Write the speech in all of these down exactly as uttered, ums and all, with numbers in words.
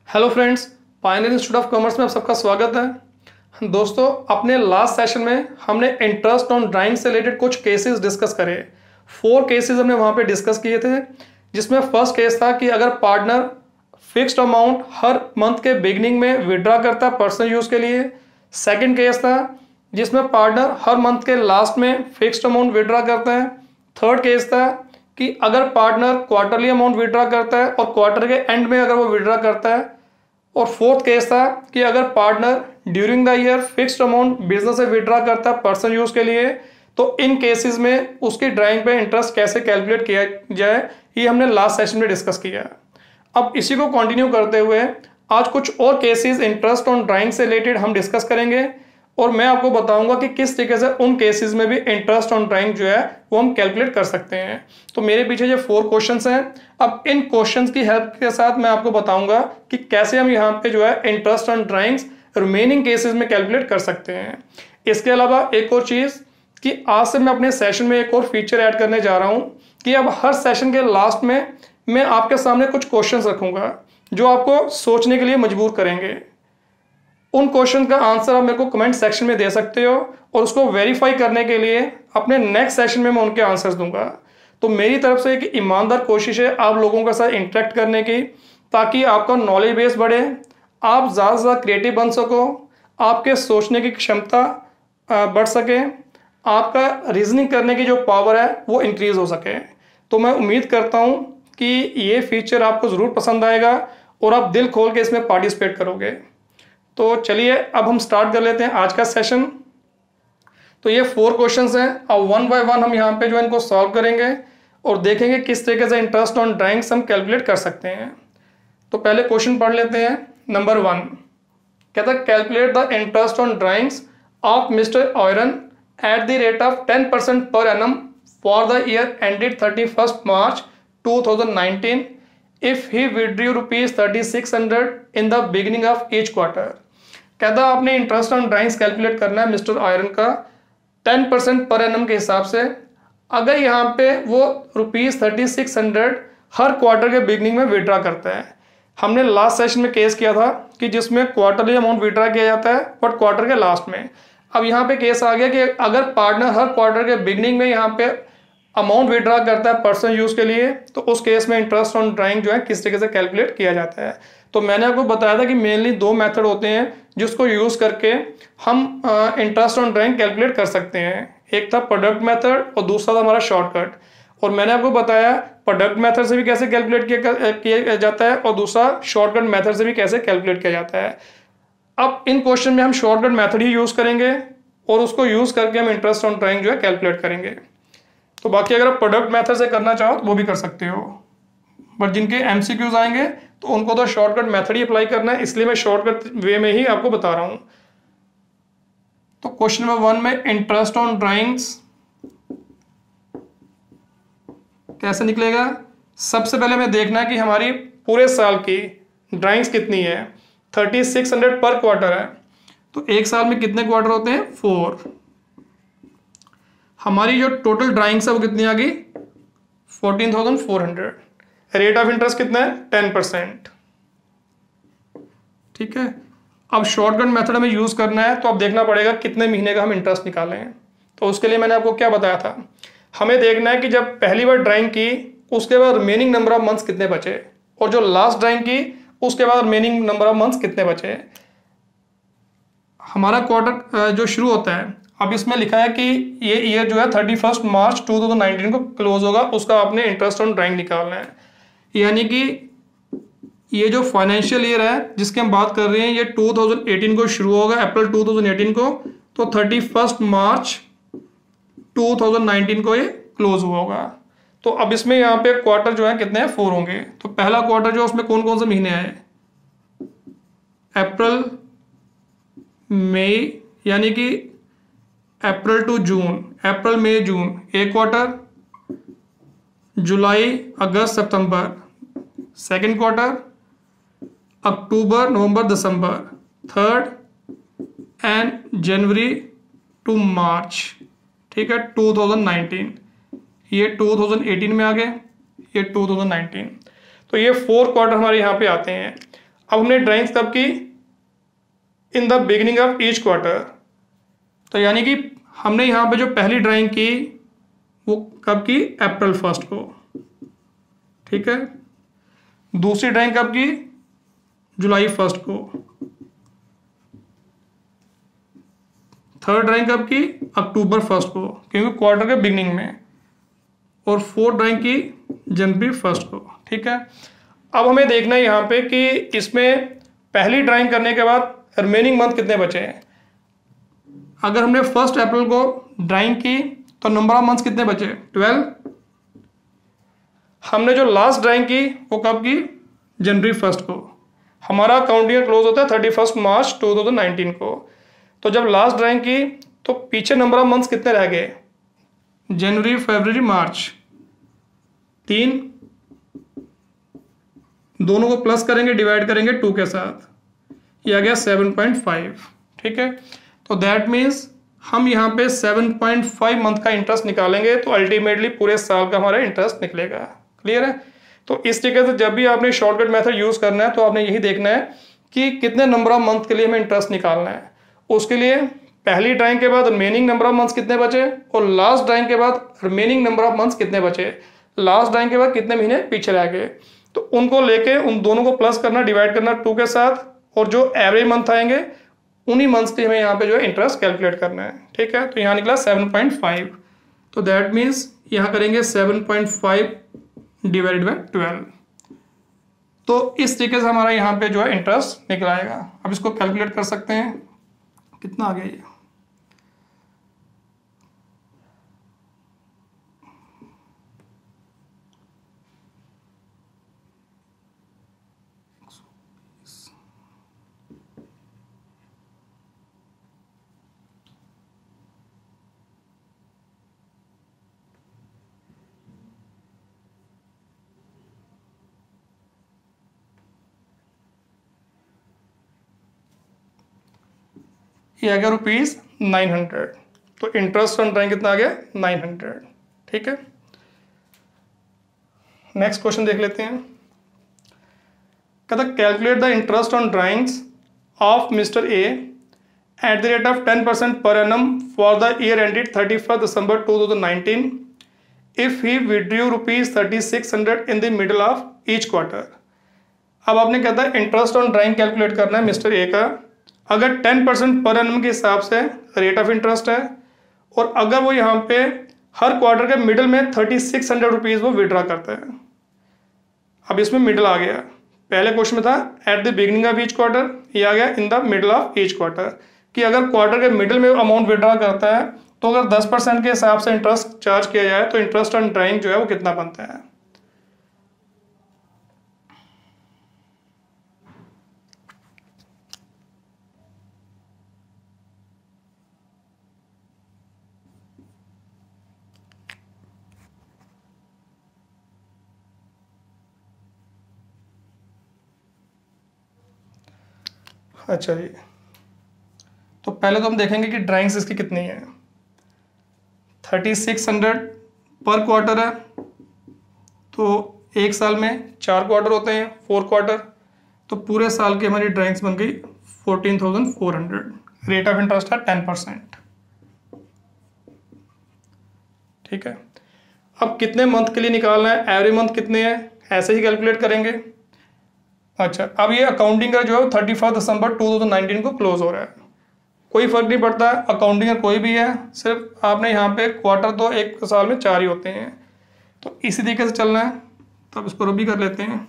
Hello friends, pioneer institute of commerce में आप सबका स्वागत है। दोस्तों, अपने लास्ट सेशन में हमने इंटरेस्ट ऑन ड्राइंग से रिलेटेड कुछ केसेस डिस्कस करे। फोर केसेस हमने वहाँ पे डिस्कस किए थे, जिसमें फर्स्ट केस था कि अगर पार्टनर फिक्स्ड अमाउंट हर मंथ के बिगनिंग में विड्रॉ करता है पर्सनल यूज़ के लिए। सेकेंड केस था जिसमें पार्टनर हर मंथ के लास्ट में फिक्स्ड अमाउंट विड्रॉ करता है। थर्ड केस था कि अगर पार्टनर क्वार्टरली अमाउंट विड्रॉ करता है और क्वार्टर के एंड में अगर वो विड्रॉ करता है। और फोर्थ केस था कि अगर partner during the year fixed amount business से विड्रॉ करता है पर्सनल यूज के लिए, तो इन केसेस में उसकी ड्राइंग पे इंटरेस्ट कैसे कैलकुलेट किया जाए, ये हमने लास्ट सेशन में डिस्कस किया। अब इसी को कंटिन्यू करते हुए आज कुछ और केसेस इंटरेस्ट ऑन ड्राइंग से रिलेटेड हम डिस्कस करेंगे और मैं आपको बताऊंगा कि किस तरीके से उन केसेस में भी इंटरेस्ट ऑन ड्राइंग जो है वो हम कैलकुलेट कर सकते हैं। तो मेरे पीछे जो फोर क्वेश्चंस हैं, अब इन क्वेश्चंस की हेल्प के साथ मैं आपको बताऊंगा कि कैसे हम यहाँ पे जो है interest on drawings remaining cases में कैलकुलेट कर सकते हैं। इसके अलावा एक और चीज़ कि आज से मैं अपने सेशन में एक और फीचर ऐड करने जा रहा हूँ कि अब हर सेशन के लास्ट में मैं आपके सामने कुछ क्वेश्चन रखूँगा जो आपको सोचने के लिए मजबूर करेंगे। उन क्वेश्चन का आंसर आप मेरे को कमेंट सेक्शन में दे सकते हो और उसको वेरीफाई करने के लिए अपने नेक्स्ट सेशन में मैं उनके आंसर्स दूंगा। तो मेरी तरफ से एक ईमानदार कोशिश है आप लोगों के साथ इंटरेक्ट करने की, ताकि आपका नॉलेज बेस बढ़े, आप ज़्यादा से ज़्यादा क्रिएटिव बन सको, आपके सोचने की क्षमता बढ़ सके, आपका रीजनिंग करने की जो पावर है वो इंक्रीज़ हो सके। तो मैं उम्मीद करता हूँ कि ये फीचर आपको ज़रूर पसंद आएगा और आप दिल खोल के इसमें पार्टिसिपेट करोगे। तो चलिए अब हम स्टार्ट कर लेते हैं आज का सेशन। तो ये फोर क्वेश्चंस हैं, अब वन बाय वन हम यहाँ पे जो इनको सॉल्व करेंगे और देखेंगे किस तरीके से इंटरेस्ट ऑन ड्राइंग्स हम कैलकुलेट कर सकते हैं। तो पहले क्वेश्चन पढ़ लेते हैं। नंबर वन कहता है calculate the interest on drawings of mister Iron at the rate of ten percent per annum for the year ended thirty first March two thousand nineteen if he withdrew rupees thirty six hundred in the beginning of each quarter. कहता आपने interest on drawings calculate करना है mister Iron का ten percent per annum के हिसाब से। अगर यहाँ पे वो रुपीज़ थर्टी सिक्स हंड्रेड हर क्वार्टर के बिगनिंग में विड्रा करता है। हमने लास्ट सेशन में केस किया था कि जिसमें क्वार्टरली अमाउंट विड्रा किया जाता है बट क्वार्टर के लास्ट में। अब यहाँ पे केस आ गया कि अगर पार्टनर हर क्वार्टर के बिगनिंग में यहाँ पे अमाउंट विड्रा करता है पर्सनल यूज़ के लिए, तो उस केस में इंटरेस्ट ऑन ड्राइंग जो है किस तरीके से कैलकुलेट किया जाता है। तो मैंने आपको बताया था कि मेनली दो मेथड होते हैं जिसको यूज़ करके हम इंटरेस्ट ऑन ड्राइंग कैलकुलेट कर सकते हैं। एक था प्रोडक्ट मेथड और दूसरा था हमारा शॉर्टकट। और मैंने आपको बताया प्रोडक्ट मेथड से भी कैसे कैलकुलेट किया किया जाता है और दूसरा शॉर्टकट मेथड से भी कैसे कैलकुलेट किया जाता है। अब इन क्वेश्चन में हम शॉर्टकट मेथड ही यूज़ करेंगे और उसको यूज़ करके हम इंटरेस्ट ऑन ड्राइंग जो है कैलकुलेट करेंगे। तो बाकी अगर आप प्रोडक्ट मेथड से करना चाहो तो वो भी कर सकते हो, बट जिनके एमसीक्यूज आएंगे तो उनको तो शॉर्टकट मेथड ही अप्लाई करना है, इसलिए मैं शॉर्टकट वे में ही आपको बता रहा हूं। तो क्वेश्चन नंबर वन में इंटरेस्ट ऑन ड्राइंग्स कैसे निकलेगा। सबसे पहले हमें देखना है कि हमारी पूरे साल की ड्राइंग्स कितनी है। Thirty six hundred per quarter है, तो एक साल में कितने क्वार्टर होते हैं, फोर। हमारी जो टोटल ड्राइंग्स है वो कितनी आ गई, fourteen thousand four hundred. Rate of interest कितना है, टेन परसेंट। ठीक है। अब शॉर्टकट मेथड हमें यूज करना है, तो अब देखना पड़ेगा कितने महीने का हम इंटरेस्ट निकालें। तो उसके लिए मैंने आपको क्या बताया था, हमें देखना है कि जब पहली बार ड्राइंग की उसके बाद रिमेनिंग नंबर ऑफ मंथ्स कितने बचे, और जो लास्ट ड्राइंग की उसके बाद रिमेनिंग नंबर ऑफ मंथ्स कितने बचे। हमारा क्वार्टर जो शुरू होता है, अब इसमें लिखा है कि ये ईयर जो है thirty first March two thousand nineteen को क्लोज होगा, उसका आपने इंटरेस्ट ऑन ड्राइंग निकालना है। यानी कि ये जो फाइनेंशियल ईयर है जिसकी हम बात कर रहे हैं, ये टू थाउजेंड एटीन को शुरू होगा, अप्रैल टू थाउजेंड एटीन को, तो thirty first March two thousand nineteen को ये क्लोज हुआ होगा। तो अब इसमें यहाँ पे क्वार्टर जो है कितने हैं, फोर होंगे। तो पहला क्वार्टर जो उसमें कौन कौन से महीने आए, अप्रैल मई, यानी कि अप्रैल टू जून, अप्रैल मई जून एक क्वार्टर, जुलाई अगस्त सितंबर सेकंड क्वार्टर, अक्टूबर नवंबर दिसंबर थर्ड, एंड जनवरी टू मार्च। ठीक है, टू थाउजेंड नाइनटीन, ये टू थाउजेंड एटीन में आ गए, ये टू थाउजेंड नाइनटीन। तो ये फोर क्वार्टर हमारे यहाँ पे आते हैं। अब हमने ड्राइंग्स कब की, in the beginning of each quarter, तो यानी कि हमने यहाँ पे जो पहली ड्राइंग की वो कब की, अप्रैल फर्स्ट को, ठीक है। दूसरी ड्राइंग कब की, जुलाई फर्स्ट को। थर्ड ड्राइंग कब की, अक्टूबर फर्स्ट को, क्योंकि क्वार्टर के बिगिनिंग में। और फोर्थ ड्राइंग की जनवरी फर्स्ट को, ठीक है। अब हमें देखना है यहाँ पे कि इसमें पहली ड्राइंग करने के बाद रिमेनिंग मंथ कितने बचे हैं। अगर हमने फर्स्ट अप्रैल को ड्राइंग की तो नंबर ऑफ मंथ्स कितने बचे, ट्वेल्व। हमने जो लास्ट ड्राइंग की वो कब की, जनवरी फर्स्ट को। हमारा अकाउंट ईयर क्लोज होता है thirty first March two thousand nineteen को। तो जब लास्ट ड्राइंग की तो पीछे नंबर ऑफ मंथ्स कितने रह गए, जनवरी फरवरी मार्च, तीन। दोनों को प्लस करेंगे, डिवाइड करेंगे टू के साथ, ये आ गया सेवन पॉइंट फाइव, ठीक है। तो दैट मीन्स हम यहाँ पे सेवन पॉइंट फाइव मंथ का इंटरेस्ट निकालेंगे तो अल्टीमेटली पूरे साल का हमारा इंटरेस्ट निकलेगा। क्लियर है। तो इस तरीके से जब भी आपने शॉर्टकट मेथड यूज करना है तो आपने यही देखना है कि कितने नंबर ऑफ मंथ के लिए हमें इंटरेस्ट निकालना है। उसके लिए पहली ड्राइंग के बाद रिमेनिंग नंबर ऑफ मंथ्स कितने बचे और लास्ट ड्राइंग के बाद रिमेनिंग नंबर ऑफ मंथ्स कितने बचे, लास्ट ड्राइंग के बाद कितने महीने पीछे रह गए, तो उनको लेके उन दोनों को प्लस करना, डिवाइड करना टू के साथ, और जो एवरेज मंथ आएंगे उन्हीं मंथ्स के हमें यहाँ पे जो है इंटरेस्ट कैलकुलेट करना है, ठीक है। तो यहाँ निकला सेवन पॉइंट फाइव, तो दैट मीन्स यहाँ करेंगे seven point five divided by twelve. तो इस तरीके से हमारा यहाँ पे जो है इंटरेस्ट निकल आएगा। अब इसको कैलकुलेट कर सकते हैं, कितना आ गया ये, ये आ गया रुपीज नाइन हंड्रेड। तो इंटरेस्ट ऑन ड्राइंग कितना आ गया, नाइन हंड्रेड, ठीक है। नेक्स्ट क्वेश्चन देख लेते हैं। कहता calculate the interest on drawings of mister A at the rate of ten percent per annum for the year ended thirty first December two thousand nineteen if he withdrew rupees thirty six hundred in the middle of each quarter. अब आपने कहता है interest on drawing calculate करना है mister A का, अगर ten percent per annum के हिसाब से रेट ऑफ इंटरेस्ट है, और अगर वो यहाँ पे हर क्वार्टर के मिडिल में थर्टी सिक्स हंड्रेड रुपीज़ वो विड्रॉ करता है। अब इसमें मिडिल आ गया, पहले क्वेश्चन में था at the beginning of each quarter, ये आ गया in the middle of each quarter, कि अगर क्वार्टर के मिडिल में अमाउंट विड्रॉ करता है तो अगर दस परसेंट के हिसाब से इंटरेस्ट चार्ज किया जाए तो इंटरेस्ट ऑन ड्राइंग जो है वो कितना बनता है। अच्छा जी, तो पहले तो हम देखेंगे कि ड्राइंग्स इसकी कितनी है। Thirty six hundred per quarter है, तो एक साल में चार क्वार्टर होते हैं, फोर क्वार्टर, तो पूरे साल की हमारी ड्राइंग्स बन गई fourteen thousand four hundred. Rate of interest है टेन परसेंट, ठीक है। अब कितने मंथ के लिए निकालना है, एवरी मंथ कितने हैं, ऐसे ही कैलकुलेट करेंगे। अच्छा, अब ये अकाउंटिंग का जो है thirty first December two thousand nineteen को क्लोज हो रहा है, कोई फर्क नहीं पड़ता अकाउंटिंग का कोई भी है, सिर्फ आपने यहाँ पे क्वार्टर तो एक साल में चार ही होते हैं, तो इसी तरीके से चलना है। तो अब इसको रबी कर लेते हैं।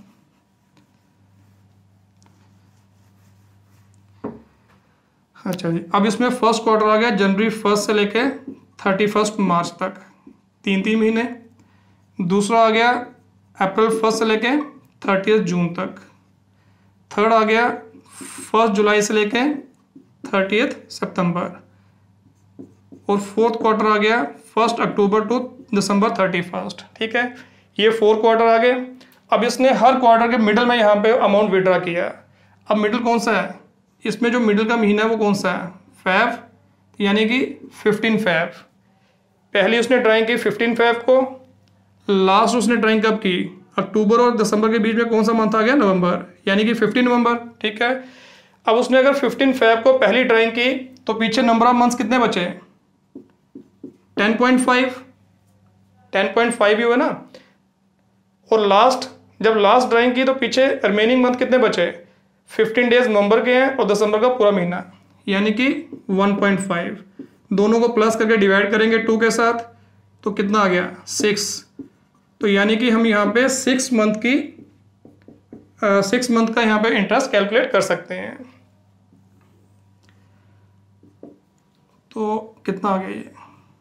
अच्छा जी, अब इसमें फर्स्ट क्वार्टर आ गया जनवरी फर्स्ट से लेके थर्टी फर्स्ट मार्च तक, तीन तीन महीने। दूसरा आ गया अप्रैल फर्स्ट से लेके थर्टी जून तक। थर्ड आ गया फर्स्ट जुलाई से लेके थर्टीथ सितंबर। और फोर्थ क्वार्टर आ गया first October to December thirty first, ठीक है। ये फोर क्वार्टर आ गए। अब इसने हर क्वार्टर के मिडिल में यहाँ पे अमाउंट विड्रॉ किया। अब मिडिल कौन सा है, इसमें जो मिडिल का महीना है वो कौन सा है, फैब, यानी कि फिफ्टीन फैब। पहली उसने ड्राइंग की फिफ्टीन फैब को, लास्ट उसने ड्राइंग कब की, अक्टूबर और दिसंबर के बीच में कौन सा मंथ आ गया? नवंबर, यानी कि फिफ्टीन नवंबर। ठीक है, अब उसने अगर फिफ्टीन फेब को पहली ड्राइंग की तो पीछे नंबर ऑफ मंथ्स कितने बचे? Ten point five, ten point five ही हुआ ना। और लास्ट जब लास्ट ड्राइंग की तो पीछे रिमेनिंग मंथ कितने बचे? फिफ्टीन डेज नवंबर के हैं और दिसंबर का पूरा महीना, यानी कि वन पॉइंट फाइव। दोनों को प्लस करके डिवाइड करेंगे टू के साथ तो कितना आ गया? सिक्स। तो यानी कि हम यहाँ पे सिक्स मंथ की सिक्स मंथ का यहाँ पे इंटरेस्ट कैलकुलेट कर सकते हैं। तो कितना आ गया ये?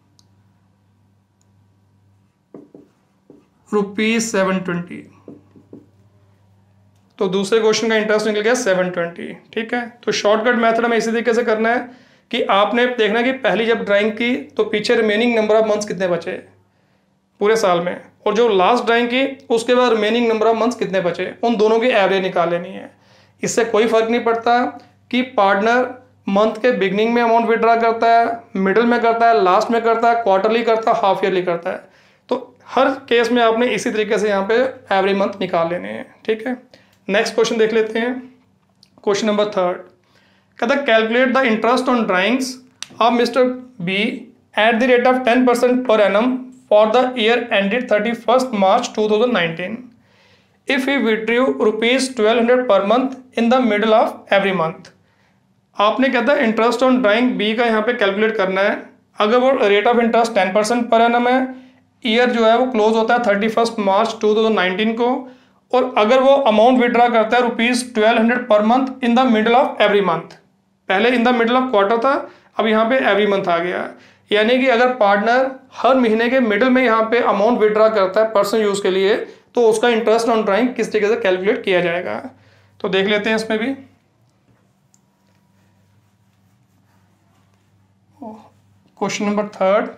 Rupees seven twenty. तो दूसरे क्वेश्चन का इंटरेस्ट निकल गया सेवन ट्वेंटी। ठीक है, तो शॉर्टकट मेथड हमें इसी तरीके से करना है कि आपने देखना कि पहली जब ड्राइंग की तो पीछे रिमेनिंग नंबर ऑफ मंथ्स कितने बचे पूरे साल में, और जो लास्ट ड्राइंग की उसके बाद रिमेनिंग नंबर ऑफ मंथ्स कितने बचे, उन दोनों की एवरेज निकाल लेनी है। इससे कोई फर्क नहीं पड़ता कि पार्टनर मंथ के बिगनिंग में अमाउंट विड्रा करता है, मिडिल में करता है, लास्ट में करता है, क्वार्टरली करता है, हाफ ईयरली करता है। तो हर केस में आपने इसी तरीके से यहाँ पे एवरेज मंथ निकाल लेने हैं। ठीक है, नेक्स्ट क्वेश्चन देख लेते हैं। क्वेश्चन नंबर थर्ड कहता है calculate the interest on drawings of mister B at the rate of ten percent per annum for the year ended thirty first March two thousand nineteen if he withdrew rupees twelve hundred per month in the middle of every month. आपने कहता है interest on drawing B का यहाँ पे calculate करना है। अगर वो rate of interest ten percent per annum है, ईयर जो है वो क्लोज होता है thirty first March two thousand nineteen को, और अगर वो अमाउंट विड्रा करता है rupees twelve hundred per month in the middle of every month, पहले in the middle of quarter था, अब यहाँ पे एवरी मंथ आ गया। यानी कि अगर पार्टनर हर महीने के मिडिल में यहाँ पे अमाउंट विड्रा करता है पर्सनल यूज के लिए, तो उसका इंटरेस्ट ऑन ड्राइंग किस तरीके से कैलकुलेट किया जाएगा। तो देख लेते हैं इसमें भी। क्वेश्चन नंबर थर्ड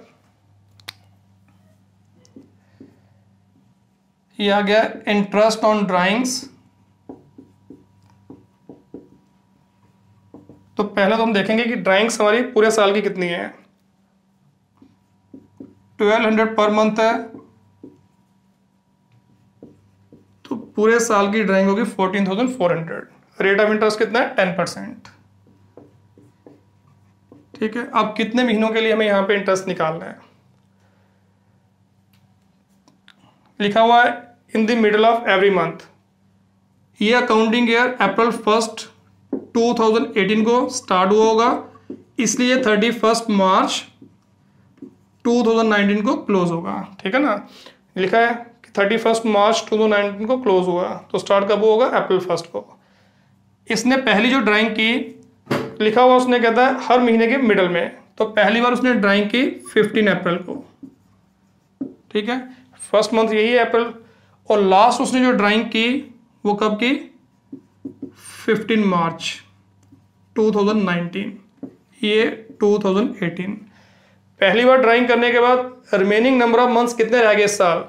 ये आ गया इंटरेस्ट ऑन ड्राइंग्स। तो पहले तो हम देखेंगे कि ड्राइंग्स हमारी पूरे साल की कितनी है। ट्वेल्व हंड्रेड पर मंथ है तो पूरे साल की ड्राइंग होगी fourteen thousand four hundred. Rate of interest कितना है? Ten percent. ठीक है, अब कितने महीनों के लिए हमें यहां पे इंटरेस्ट निकालना है? लिखा हुआ है in the middle of every month. ये accounting year April first two thousand eighteen को स्टार्ट हुआ होगा, इसलिए thirty first March two thousand nineteen को क्लोज होगा। ठीक है ना, लिखा है कि thirty first March two thousand nineteen को क्लोज हुआ, तो स्टार्ट कब होगा? अप्रैल फर्स्ट को। इसने पहली जो ड्राइंग की लिखा हुआ उसने कहता है हर महीने के मिडल में, तो पहली बार उसने ड्राइंग की फिफ्टीन अप्रैल को। ठीक है, फर्स्ट मंथ यही है अप्रैल, और लास्ट उसने जो ड्राइंग की वो कब की? Fifteen March two thousand nineteen, ये टू थाउजेंड एटीन। पहली बार ड्राइंग करने के बाद रिमेनिंग नंबर ऑफ मंथ्स कितने रह गए इस साल?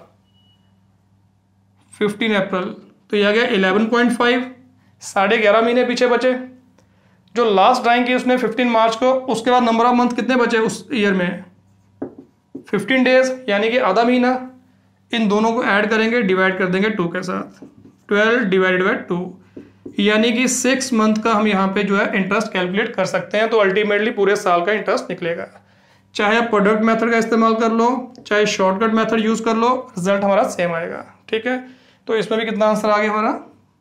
फिफ्टीन अप्रैल, तो यह आ गया इलेवन पॉइंट फाइव, साढ़े ग्यारह महीने पीछे बचे। जो लास्ट ड्राइंग की उसने फिफ्टीन मार्च को, उसके बाद नंबर ऑफ मंथ कितने बचे उस ईयर में? फिफ्टीन डेज, यानी कि आधा महीना। इन दोनों को ऐड करेंगे, डिवाइड कर देंगे टू के साथ, ट्वेल्व डिवाइडेड बाई टू, यानी कि सिक्स मंथ का हम यहाँ पे जो है इंटरेस्ट कैलकुलेट कर सकते हैं। तो अल्टीमेटली पूरे साल का इंटरेस्ट निकलेगा। चाहे आप प्रोडक्ट मेथड का इस्तेमाल कर लो, चाहे शॉर्टकट मेथड यूज कर लो, रिजल्ट हमारा सेम आएगा। ठीक है, तो इसमें भी कितना आंसर आ गया हमारा?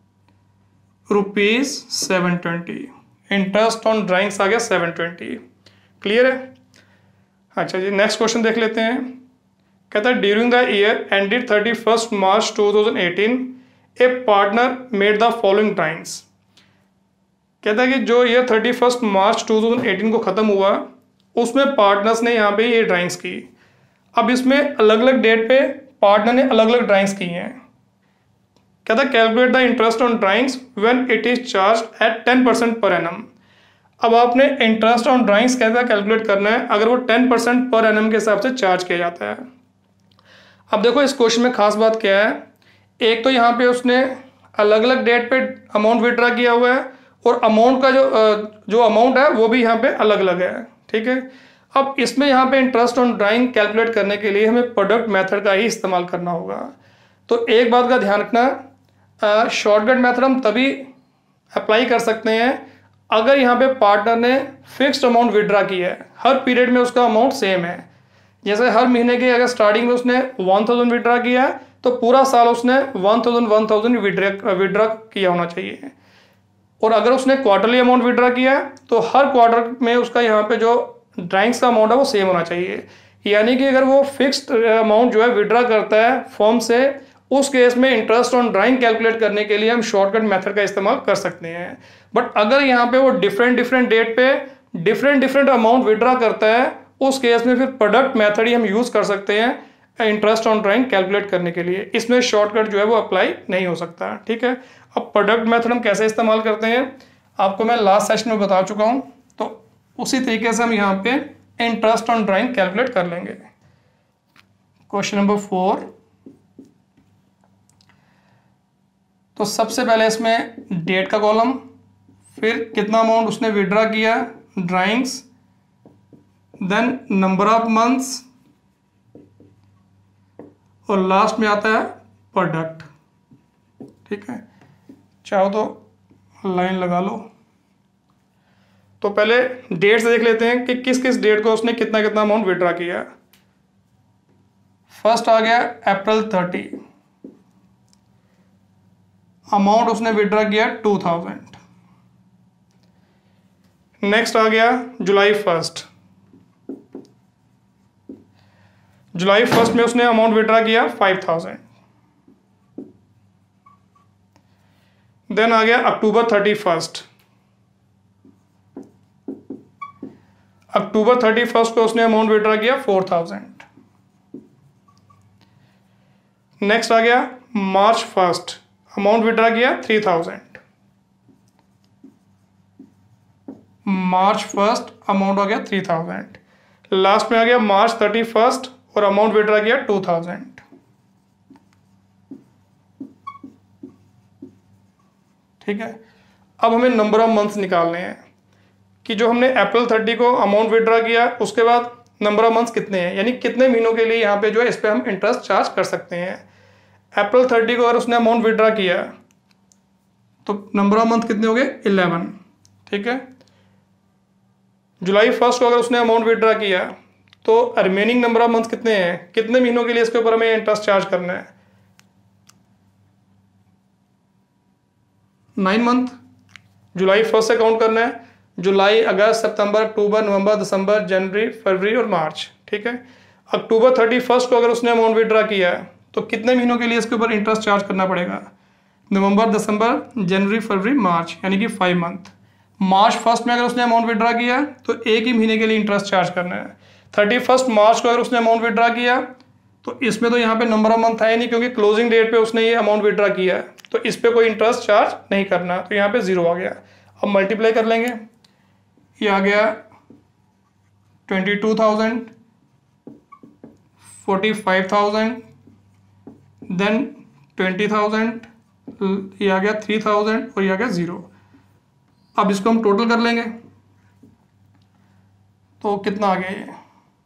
Rupees seven twenty. Interest on drawings आ गया सेवन ट्वेंटी। क्लियर है? अच्छा जी, नेक्स्ट क्वेश्चन देख लेते हैं। कहता है during the year ended thirty first March two thousand eighteen a partner made the following drawings. कहता है कि जो year thirty first March two thousand eighteen को खत्म हुआ उसमें पार्टनर्स ने यहाँ पे ये ड्राइंग्स की। अब इसमें अलग अलग डेट पे पार्टनर ने अलग अलग ड्राइंग्स की हैं। कहता है calculate the interest on drawings when it is charge at ten percent per annum. अब आपने इंटरेस्ट ऑन ड्राइंग्स कैसे कैलकुलेट करना है अगर वो टेन परसेंट पर एनम के हिसाब से चार्ज किया जाता है। अब देखो इस क्वेश्चन में खास बात क्या है, एक तो यहाँ पे उसने अलग अलग डेट पे अमाउंट विड्रा किया हुआ है और अमाउंट का जो जो अमाउंट है वो भी यहाँ पे अलग अलग है। ठीक है, अब इसमें यहाँ पे इंटरेस्ट ऑन ड्राइंग कैलकुलेट करने के लिए हमें प्रोडक्ट मेथड का ही इस्तेमाल करना होगा। तो एक बात का ध्यान रखना, शॉर्टकट मेथड हम तभी अप्लाई कर सकते हैं अगर यहाँ पे पार्टनर ने फिक्स्ड अमाउंट विड्रा किया है, हर पीरियड में उसका अमाउंट सेम है। जैसे हर महीने के अगर स्टार्टिंग में उसने वन थाउजेंड विड्रा किया है तो पूरा साल उसने one thousand one thousand withdraw withdraw किया होना चाहिए। और अगर उसने क्वार्टरली अमाउंट विड्रा किया है तो हर क्वार्टर में उसका यहाँ पे जो ड्राइंग्स का अमाउंट है वो सेम होना चाहिए। यानी कि अगर वो फिक्स्ड अमाउंट जो है विड्रा करता है फॉर्म से, उस केस में इंटरेस्ट ऑन ड्राइंग कैलकुलेट करने के लिए हम शॉर्टकट मेथड का इस्तेमाल कर सकते हैं। बट अगर यहाँ पे वो डिफरेंट डिफरेंट डेट पे डिफरेंट डिफरेंट अमाउंट विड्रा करता है, उस केस में फिर प्रोडक्ट मेथड ही हम यूज़ कर सकते हैं इंटरेस्ट ऑन ड्राइंग कैलकुलेट करने के लिए। इसमें शॉर्टकट जो है वो अप्लाई नहीं हो सकता। ठीक है, अब प्रोडक्ट मेथड हम कैसे इस्तेमाल करते हैं आपको मैं लास्ट सेशन में बता चुका हूँ, तो उसी तरीके से हम यहाँ पे इंटरेस्ट ऑन ड्राइंग कैलकुलेट कर लेंगे। क्वेश्चन नंबर फोर, तो सबसे पहले इसमें डेट का कॉलम, फिर कितना अमाउंट उसने विड्रा किया drawings, then number of months, और लास्ट में आता है प्रोडक्ट। ठीक है, चाहो तो लाइन लगा लो। तो पहले डेट से देख लेते हैं कि किस किस डेट को उसने कितना कितना अमाउंट विड्रा किया। फर्स्ट आ गया अप्रैल थर्टी, अमाउंट उसने विड्रा किया टू थाउजेंड। नेक्स्ट आ गया जुलाई फर्स्ट, जुलाई फर्स्ट में उसने अमाउंट विड्रा किया फाइव थाउजेंड। देन आ गया October thirty first, October thirty first को उसने अमाउंट विड्रा किया फोर थाउजेंड। नेक्स्ट आ गया मार्च फर्स्ट, अमाउंट विड्रा किया three thousand. March first amount आ गया थ्री थाउजेंड। लास्ट में आ गया मार्च थर्टी फर्स्ट और अमाउंट विड्रा किया टू थाउजेंड। ठीक है, अब हमें नंबर ऑफ मंथ्स निकालने हैं कि जो हमने अप्रैल थर्टी को अमाउंट विड्रा किया उसके बाद नंबर ऑफ मंथ्स कितने हैं, यानी कितने महीनों के लिए यहाँ पे जो है इस पे हम इंटरेस्ट चार्ज कर सकते हैं। अप्रैल थर्टी को अगर उसने अमाउंट विड्रा किया तो नंबर ऑफ मंथ कितने हो गए इलेवन। ठीक है, जुलाई फर्स्ट को अगर उसने अमाउंट विड्रा किया तो रिमेनिंग नंबर ऑफ मंथ कितने हैं, कितने महीनों के लिए इसके ऊपर हमें इंटरेस्ट चार्ज करना है, नाइन मंथ। जुलाई फर्स्ट से काउंट करना है, जुलाई अगस्त सितंबर अक्टूबर नवंबर दिसंबर जनवरी फरवरी और मार्च। ठीक है, अक्टूबर थर्टी फर्स्ट को अगर उसने अमाउंट विड्रा किया तो कितने महीनों के लिए इसके ऊपर इंटरेस्ट चार्ज करना पड़ेगा, नवंबर दिसंबर जनवरी फरवरी मार्च, यानी कि फाइव मंथ। मार्च फर्स्ट में अगर उसने अमाउंट विड्रा किया तो एक ही महीने के लिए इंटरेस्ट चार्ज करना है। थर्टी फर्स्ट मार्च को अगर उसने अमाउंट विड्रा किया तो इसमें तो यहाँ पे नंबर ऑफ मंथ है नहीं, क्योंकि क्लोजिंग डेट पे उसने ये अमाउंट विड्रा किया है, तो इस पे कोई इंटरेस्ट चार्ज नहीं करना, तो यहाँ पे जीरो आ गया। अब मल्टीप्लाई कर लेंगे, ये आ गया twenty two thousand, forty five thousand, then twenty thousand, ये आ गया थ्री थाउजेंड और ये आ गया जीरो। अब इसको हम टोटल कर लेंगे तो कितना आ गया, ये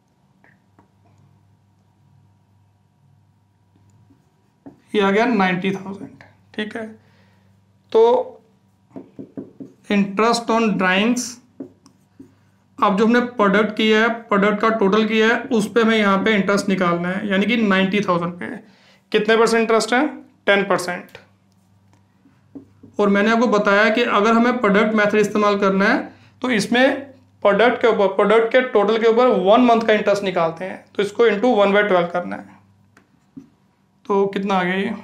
ये आ गया नाइन्टी थाउजेंड। ठीक है, तो इंटरेस्ट ऑन ड्राइंग्स, अब जो हमने प्रोडक्ट किया है, प्रोडक्ट का टोटल किया है, उस पे हमें यहाँ पे इंटरेस्ट निकालना है, यानी कि नाइन्टी थाउजेंड पे कितने परसेंट इंटरेस्ट है, टेन परसेंट। और मैंने आपको बताया कि अगर हमें प्रोडक्ट मेथड इस्तेमाल करना है तो इसमें प्रोडक्ट के ऊपर प्रोडक्ट के टोटल के ऊपर वन मंथ का इंटरेस्ट निकालते हैं, तो इसको इंटू वन बाई ट्वेल्व करना है। तो कितना आ गया ये,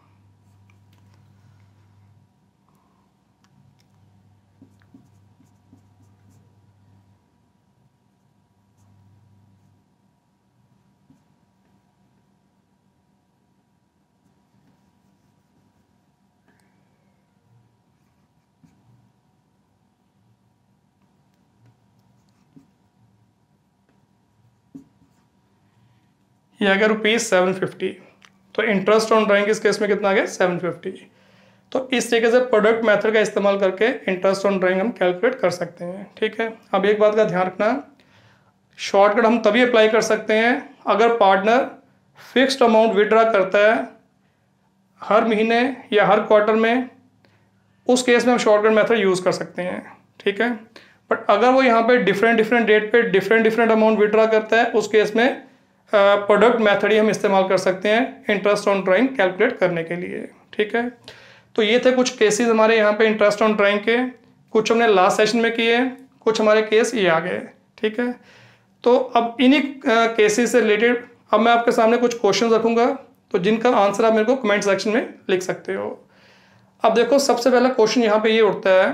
ये आ गया रुपीज सेवन फिफ्टी। तो इंटरेस्ट ऑन ड्राइंग इस केस में कितना आ गया, सेवन फिफ्टी। तो इस तरीके से प्रोडक्ट मेथड का इस्तेमाल करके इंटरेस्ट ऑन ड्राइंग हम कैलकुलेट कर सकते हैं। ठीक है, अब एक बात का ध्यान रखना, शॉर्टकट हम तभी अप्लाई कर सकते हैं अगर पार्टनर फिक्स्ड अमाउंट विड्रा करता है हर महीने या हर क्वार्टर में, उस केस में हम शॉर्टकट मेथड यूज़ कर सकते हैं, ठीक है। बट अगर वो यहाँ पे डिफरेंट डिफरेंट डेट पे डिफरेंट डिफरेंट अमाउंट विड्रॉ करता है, उस केस में प्रोडक्ट मेथड ही हम इस्तेमाल कर सकते हैं इंटरेस्ट ऑन ड्राइंग कैलकुलेट करने के लिए, ठीक है। तो ये थे कुछ केसेस हमारे यहाँ पे इंटरेस्ट ऑन ड्राइंग के, कुछ हमने लास्ट सेशन में किए, कुछ हमारे केस ये आ गए, ठीक है। तो अब इन्हीं केसेस से रिलेटेड अब मैं आपके सामने कुछ क्वेश्चन रखूँगा, तो जिनका आंसर आप मेरे को कमेंट सेक्शन में लिख सकते हो। अब देखो, सबसे पहला क्वेश्चन यहाँ पे ये उठता है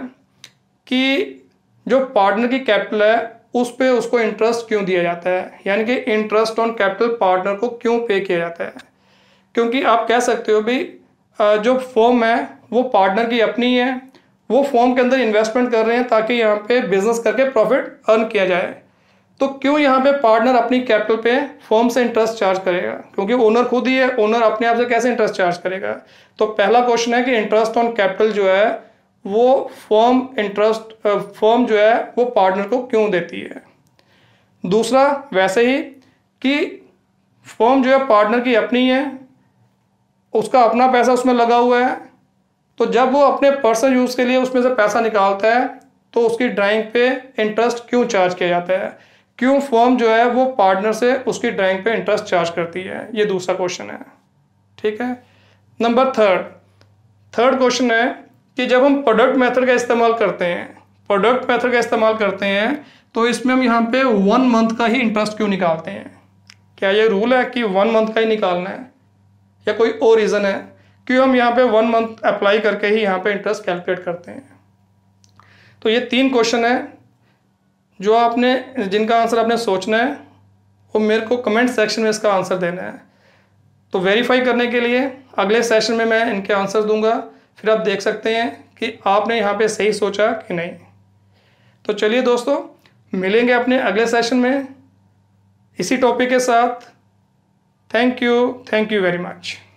कि जो पार्टनर की कैपिटल है उस पे उसको इंटरेस्ट क्यों दिया जाता है, यानी कि इंटरेस्ट ऑन कैपिटल पार्टनर को क्यों पे किया जाता है। क्योंकि आप कह सकते हो भाई जो फर्म है वो पार्टनर की अपनी है, वो फर्म के अंदर इन्वेस्टमेंट कर रहे हैं ताकि यहाँ पे बिजनेस करके प्रॉफिट अर्न किया जाए, तो क्यों यहाँ पे पार्टनर अपनी कैपिटल पे फर्म से इंटरेस्ट चार्ज करेगा, क्योंकि ओनर खुद ही है, ओनर अपने आप से कैसे इंटरेस्ट चार्ज करेगा। तो पहला क्वेश्चन है कि इंटरेस्ट ऑन कैपिटल जो है वो फर्म इंटरेस्ट फर्म जो है वो पार्टनर को क्यों देती है। दूसरा वैसे ही कि फर्म जो है पार्टनर की अपनी है, उसका अपना पैसा उसमें लगा हुआ है, तो जब वो अपने पर्सनल यूज़ के लिए उसमें से पैसा निकालता है तो उसकी ड्राइंग पे इंटरेस्ट क्यों चार्ज किया जाता है, क्यों फर्म जो है वो पार्टनर से उसकी ड्राइंग पे इंटरेस्ट चार्ज करती है। ये दूसरा क्वेश्चन है, ठीक है। नंबर थर्ड थर्ड क्वेश्चन है कि जब हम प्रोडक्ट मेथड का इस्तेमाल करते हैं प्रोडक्ट मेथड का इस्तेमाल करते हैं तो इसमें हम यहाँ पे वन मंथ का ही इंटरेस्ट क्यों निकालते हैं। क्या ये रूल है कि वन मंथ का ही निकालना है या कोई और रीज़न है क्यों हम यहाँ पे वन मंथ अप्लाई करके ही यहाँ पे इंटरेस्ट कैलकुलेट करते हैं। तो ये तीन क्वेश्चन है जो आपने जिनका आंसर आपने सोचना है, वो मेरे को कमेंट सेक्शन में इसका आंसर देना है। तो वेरीफाई करने के लिए अगले सेशन में मैं इनके आंसर दूंगा, फिर आप देख सकते हैं कि आपने यहाँ पे सही सोचा कि नहीं। तो चलिए दोस्तों, मिलेंगे अपने अगले सेशन में इसी टॉपिक के साथ। Thank you thank you very much.